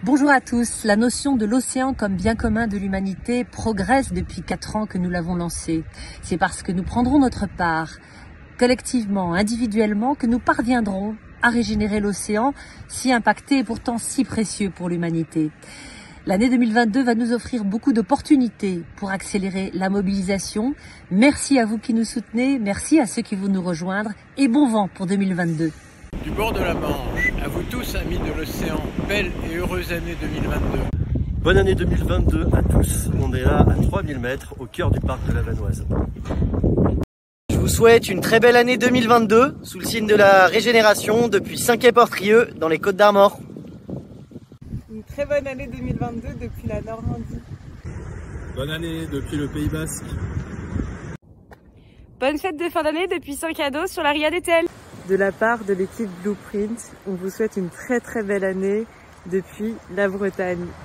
Bonjour à tous. La notion de l'océan comme bien commun de l'humanité progresse depuis 4 ans que nous l'avons lancée. C'est parce que nous prendrons notre part, collectivement, individuellement, que nous parviendrons à régénérer l'océan, si impacté et pourtant si précieux pour l'humanité. L'année 2022 va nous offrir beaucoup d'opportunités pour accélérer la mobilisation. Merci à vous qui nous soutenez, merci à ceux qui vont nous rejoindre et bon vent pour 2022. Du bord de la Manche, à vous tous amis de l'océan, belle et heureuse année 2022. Bonne année 2022 à tous, on est là à 3000 mètres au cœur du parc de la Vanoise. Je vous souhaite une très belle année 2022 sous le signe de la régénération depuis Saint-Quay-Portrieux dans les Côtes d'Armor. Une très bonne année 2022 depuis la Normandie. Bonne année depuis le Pays Basque. Bonne fête de fin d'année depuis Saint-Cado sur la Ria d'Etel. De la part de l'équipe Blueprint, on vous souhaite une très belle année depuis la Bretagne.